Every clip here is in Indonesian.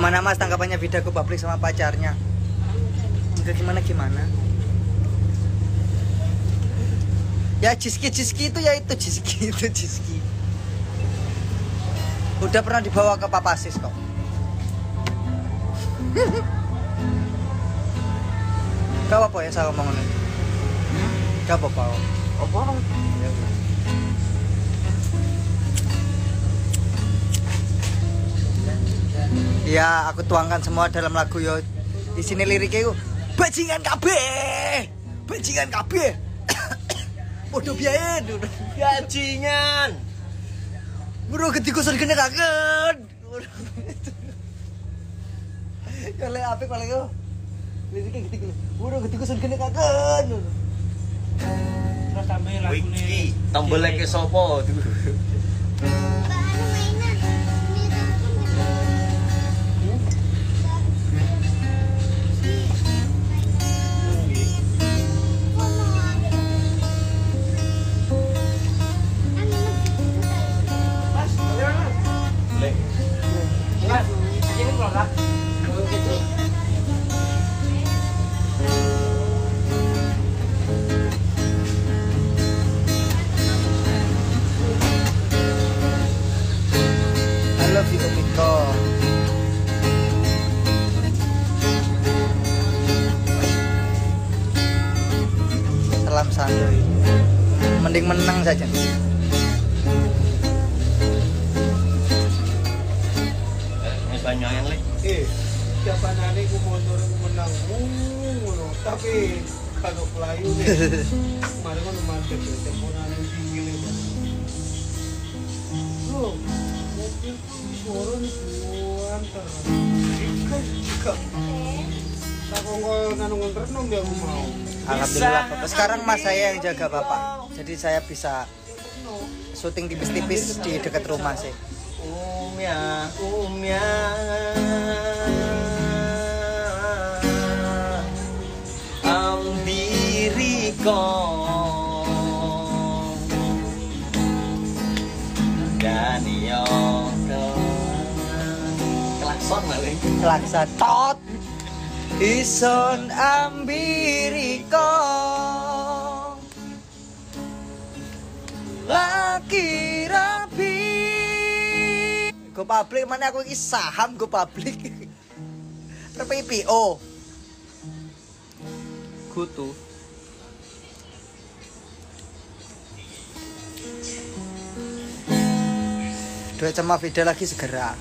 Gimana Mas tanggapannya videoku publik sama pacarnya? Enggak gimana? Ya Jiski itu ya itu Jiski. Udah pernah dibawa ke Papasis kok. Gak apa ya saya ngomong ini. Gak apa-apa. Apa? Ya aku tuangkan semua dalam lagu yo. Di sini liriknya yuk. Bajingan kabeh. Podo biayen. Bajingan. Bro gede kusur gede kaget. Ya le apik paling yo. Liriknya gitu. Bro gede kusur gede kaget. Terus sampe lagune iki tombole ke sapa? Halo Viko Viko. Salam santuy. Mending menang saja. Banyak yang lek. Siapa nane ku motor ku menang ngono tapi kagak pelayu nih. Kemarin kan mantep temponane tinggi nih. Loh, mobil suara nih antar. Tak kongkol nanu ngerenung dia aku mau. Alhamdulillah Bapak. Sekarang mas saya yang jaga Bapak. Jadi saya bisa syuting tipis-tipis di dekat rumah sih. Umya ambiriko dan yo klakson maling Laksa tot ison ambiriko laki rapi. Go public mana aku iki saham go public. IPO. kutu Duit sama video lagi segera.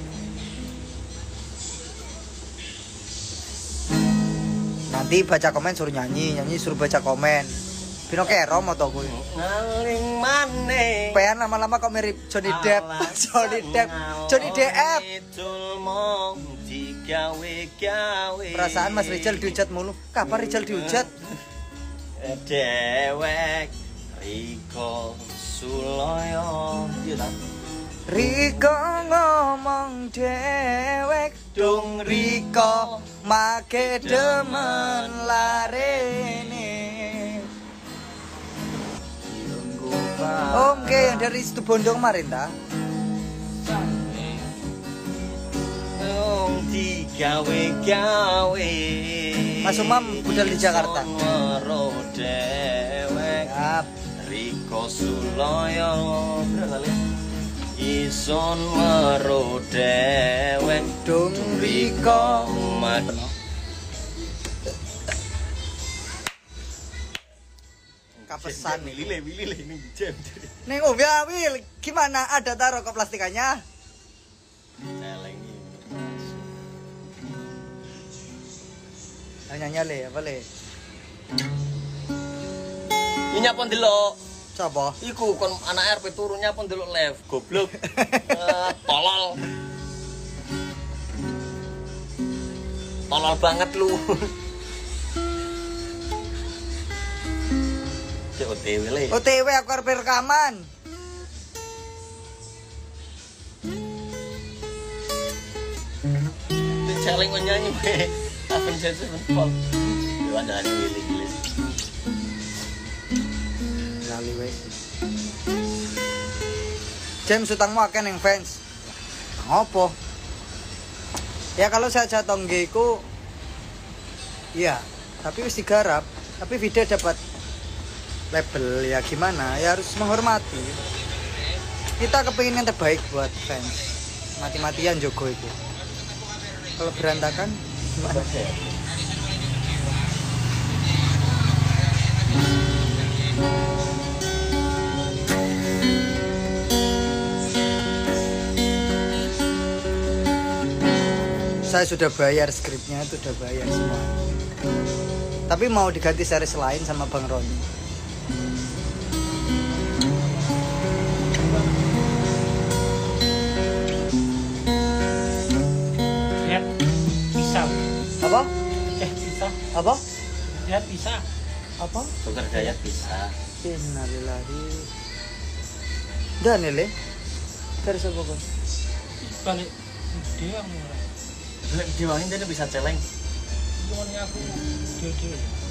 Nanti baca komen suruh nyanyi suruh baca komen. Pino kero moto gue. ngaling maneh Pengen lama-lama kok mirip Johnny Depp. Johnny Depp. Perasaan Mas Rizal dihujat mulu. Kapan Rizal dihujat? Dewek Riko Suloyo. Iya ta? Riko ngomong dewek dong Riko make demen larene. Oke, yang dari situ Bondong kemarin ta? Digawe-gawe Mas Umam budal di Jakarta. Siap. Riko Suloyo ison mero dewek Dong Riko kapesan nih. Wile ini jam. Neng Om ya Wil, gimana? Ada taruh ke plastikannya? Celeng ini. Nanya le, apa le? Ini nyapon delok. Coba. Iku kon anak RP turun nyapon delok live goblok. Tolol. Tolol banget lu. Cek OTW le. OTW aku harus rekaman. Celeng nyanyi we. Apa jadi pol. Yo andane Willy gile. Lali we. James utangmu akeh ning fans. Ngopo? Ya kalau saya tonggek iku iya, tapi wis digarap, tapi video dapat label ya gimana? Ya harus menghormati. Kita kepingin yang terbaik buat fans. Mati-matian jogo itu. Kalau berantakan gimana? Saya sudah bayar skripnya, itu sudah bayar semua. Tapi mau diganti series lain sama Bang Roni. Lihat bisa. Apa? Bisa. Apa? Lihat bisa. Apa? Tukar Dayat bisa. Innalillahi. Dan ini dari siapa Bang? Balik dia yang Lek diwangin dia bisa celeng. Gimana aku dia.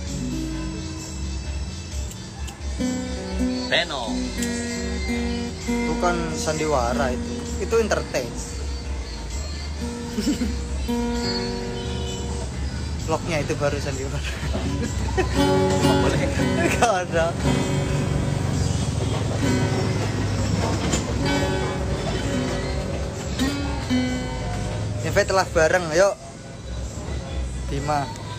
Beno. Bukan sandiwara itu. Itu entertain. Vlognya itu baru sandiwara. Nggak boleh. Gak ada. Invite lah bareng, ayo. Bima.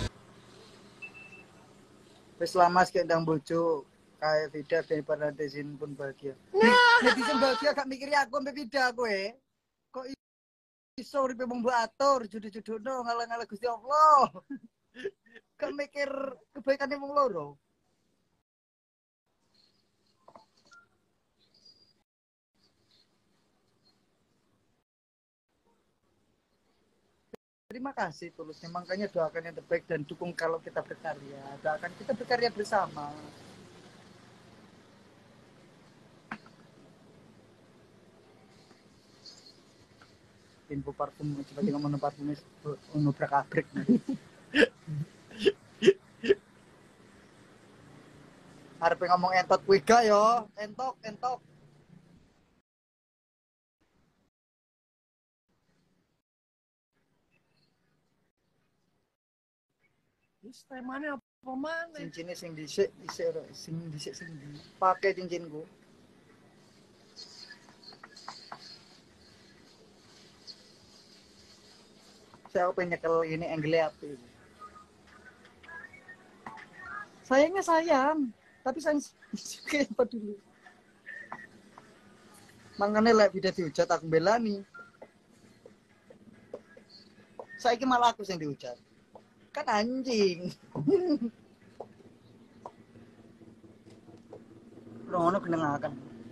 Wis lama sik ndang bojo kayak Vida daripada netizen pun bahagia. Netizen bahagia gak mikiri aku mbek Vida kowe. Kok iso uripe wong mbok atur judu-judono ngalah-ngalah Gusti Allah. Gak mikir kebaikane wong loro. Terima kasih tulusnya, makanya doakan yang terbaik dan dukung kalau kita berkarya. Doakan kita berkarya bersama. Info parfum, coba ngomong parfumnya nubrak abrik. Harap ngomong entot wiga yo, entok. Wis temane apa maneh? Cincinnya sing dhisik sing pakai cincinku. Saya pengen nyekel ini angle api. Sayangnya sayang, tapi sayang kayak apa dulu. Makanya lek video dihujat aku belani. Saiki malah aku yang dihujat. Kan anjing. Rono kenengaken.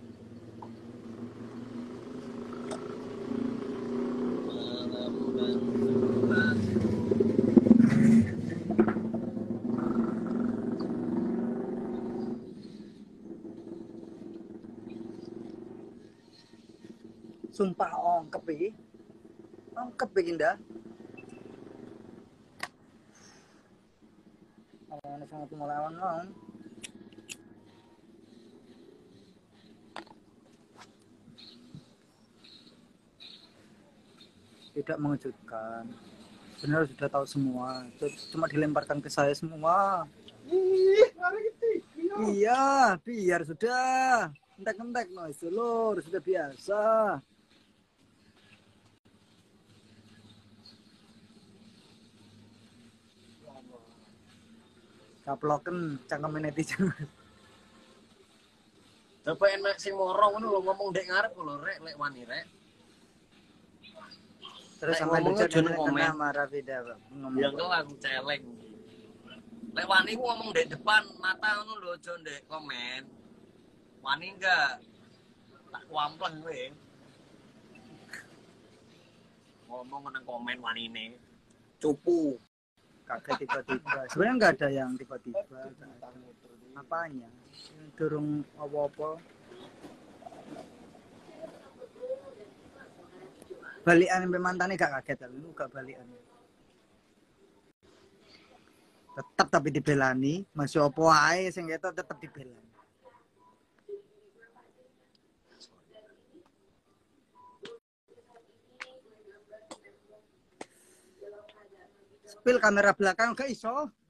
Sumpah ongkep iki. Ongkep iki ndak. Ana sangat melawan mau. Tidak mengejutkan. Benar sudah tahu semua. Cuma dilemparkan ke saya semua. Iya, biar sudah. Entek-entek no, lur, sudah biasa. Kaploken cangkem netizen. Coba enak sing morong ngono lho ngomong dek ngarep lho rek lek wani rek. Terus sampai ngomongnya lucu jangan komen. sama Rafida ngomong. Ya engko aku celeng. Lek wani ku ngomong dek depan mata ngono lho aja ndek komen. Wani enggak tak kuampleng kowe. Ngomong nang komen wanine. Cupu. Kaget tiba-tiba. Sebenarnya nggak ada yang tiba-tiba. Apanya? Durung apa-apa. Balikan sampai mantannya gak kaget lu gak balikan. Tetap tapi dibelani, masih apa ae sing ketok tetap dibelani. pil kamera belakang gak iso.